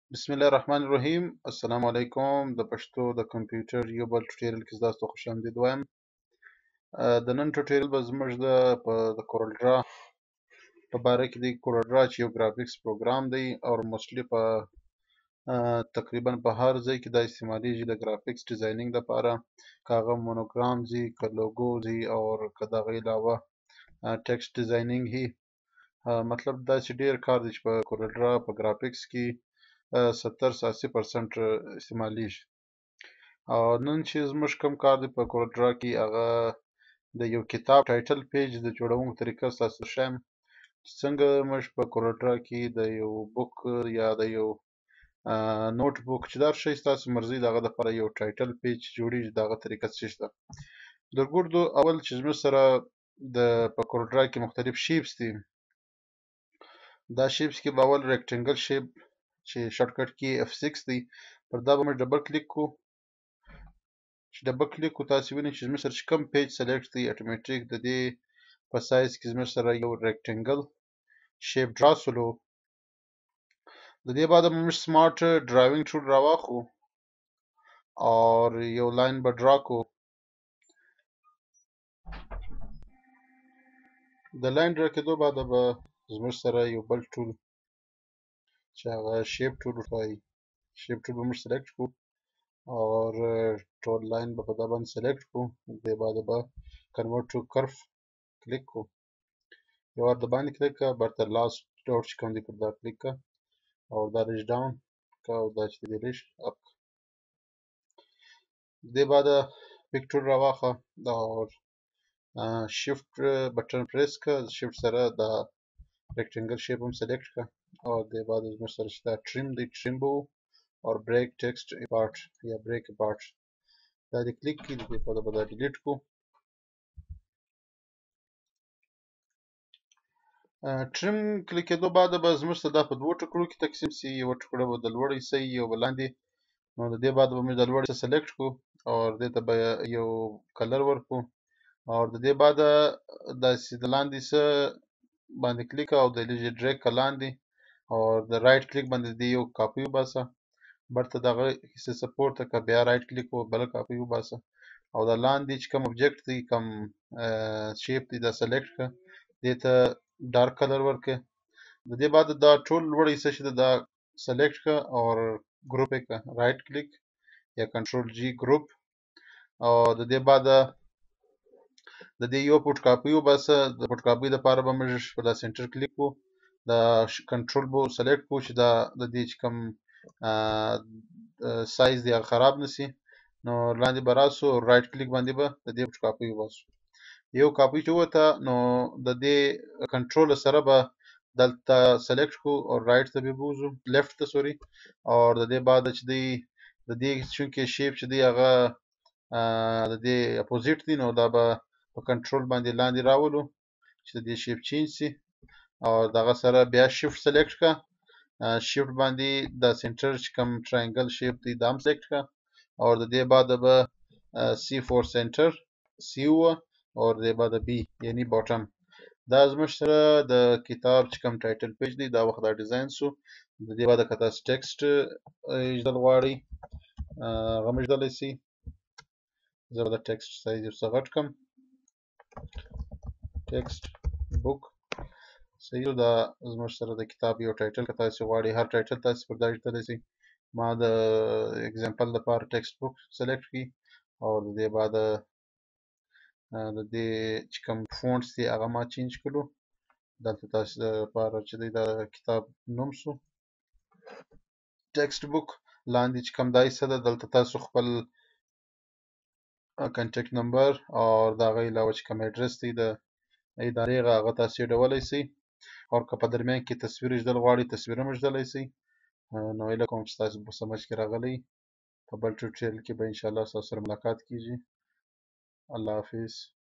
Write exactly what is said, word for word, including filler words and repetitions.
بسم الله الرحمن الرحیم. السلام علیکم. د پښتو د کمپیوټر یو بل ټوټوریال کې تاسو ته خوش آمدید وایم. ا، د نن ټوټوریال به زموږ د په د کورل ډرا په باره کې دی. کورل ډرا چې یو ګرافیکس پروګرام دی او موسټلی په ا، تقریبا په هر ځای کې دا استعمالیږي د ګرافیکس ډیزاینینګ لپاره، که هغه مونوګرام ځي، که لوګو ځي، او که د هغه علاوه ټیکسټ ډیزاینینګ هي. ا، مطلب دا چې ډیر کار دی چې په کورل ډرا په ګرافیکس کې ستر اسی پرسنټ استعمالیږي. او نن چې زموږ کوم کار دی په کورل ډرا کې، هغه د یو کتاب ټایټل پیج د جوړونکو طریقه ستاسو ښیم چې څنګه موږ په کورل ډرا کې د یو بوک یا د یو نوٹ بوک چې دا شی ستاسو مرضی دغه لپاره یو ټایټل پیج جوړیږي. دغه طریقه څه شته درګردو. اول چې زموږ سره د په کورل ډرا کې مختلف شیپس دي. دا شیپس کې به اول ریکټنګل شیپ چې شارټ کټ کې اف سکس دی، پر دا به موږ ډبل کلیک کو. چې ډبل کلیک کو تاسو وینئ چې زموږ سره چې کوم پیج سلیکټ دی اتوماتیک د دې په سایز کې زموږ سره یو ریکټنګل شیپ ډرا سولو. د دې بعد موږ سمارټ ډراوینګ ټول راواخو او یو لاین به ډرا کو. د لاین ډرا کېدو بعد به زموږ سره یو بل ټول چې هغه شیپ ټول وایي، شیپ ټول به موږ سلیکټ کو और ټول لاین به په دا باندې سلیکټ کو. دې بعد به کنورټ ټو کرف کلیک کو. یو وار د باندې کلیک کا، برتر لاست ډاټ چې کوم دی پر دا کلیک کا او دا ریش ډاون کا او دا چې دی ریش اپ. دې بعد پیک ټول راواخه او شیفت بټن پریس کا. شیفت سره دا ریکټنګل شیپ هم سلیکټ کا او دې بعد زموږ سره چې دا ټریم دی ټریم بو और break text apart या ब्रेक अपार्ट دا دې کلیک کړئ. دې په دا به دا ډیلیټ کو. ټریم کلیک کېدو بعد به زموږ سره دا په دوو ټکرو کې تقسیم شي. یو ټکړه به د لوړ حصه یو به لاندې. نو د دې بعد به موږ د لوړ حصه سلیکټ کو او دې ته به یو کلر ورکو او د دې بعد داسې د لاندې څه باندې کلیک او د لږه ډریګ کا لاندې او د رائټ کلیک باندې دې یو کاپي وباسه. برته دغه حصه سپورټ ته بیا رائټ کلیک او بل کاپي وباسه او د لاندې چې کوم اوبجیکټ دی کوم شیپ دی دا سلیکټ کا. دې ته ډارک کلر ورکه. د دې بعد دا ټول لوړ حصه چې دا سلیکټ کا او ګروپ کا رائټ کلیک یا کنټرول جی ګروپ او د دې بعد د دې یو پټ کاپي وباسه. د پټ کاپي لپاره به موږ په دا سنټر کلیک کو، دا کنټرول بو سلیکټ کو چې دا د دې چې کوم سایز دی خراب نسی. نو لاندې به راسو رائټ کلیک باندې به د دې پټ کاپي وباسو. یو کاپي چې وته نو د دې کنټرول سره به دلته سلیکټ کو او رائټ ته به بوزو لیفت ته سوري او د دې بعد چې دی د دې چونکه شیپ چې دی هغه د دې اپوزیټ دی نو دا به په کنټرول باندې لاندې راولو چې د دې شیپ چینج شي او دغه سره بیا شیفت سلیکټ کا. شیفت باندې د سنټر چې کوم ټراینګل شیپ دی دا هم سلیکټ کا और د دې بعد به سی فور سنټر سی و और د دې بعد بی یعنی باټم. دا زموږ سره د کتاب چې کوم ټایټل پیج دی دا وخت دا ډیزاین سو. د دې بعد کته ټیکسټ اجدل غواړي هغه مجدل شي. زه د ټیکسټ سایز یو څه غټ کم. ټیکسټ بوک صحیح دا زموږ سره د کتاب یو ټایټل که تاسو غواړئ هر ټایټل تاسو پر دا ایښودلی شئ. ما د اگزامپل لپاره ټیکسټ بوک سلیکټ کړي او د دې بعد د دې چې کوم فونټس دي هغه ما چینج کړو. دلته تاسو لپاره چې د کتاب نوم سو ټیکسټ بوک. لاندې چې کوم دا حصه ده دلته تاسو خپل کنټیکټ نمبر او د هغه علاوه چې کوم اډرس دی د ادارې هغه تاسو ډولای شئ او که په درمیان کې تصویر ایښودل غواړئ تصویر هم ایښودلی شئ. نو هیله کوم چې تاسو په سمجھ کې راغلی. په بل ټوټوریال کې به انشاءالله ستاسو سره ملاقات کیږي. الله حافظ.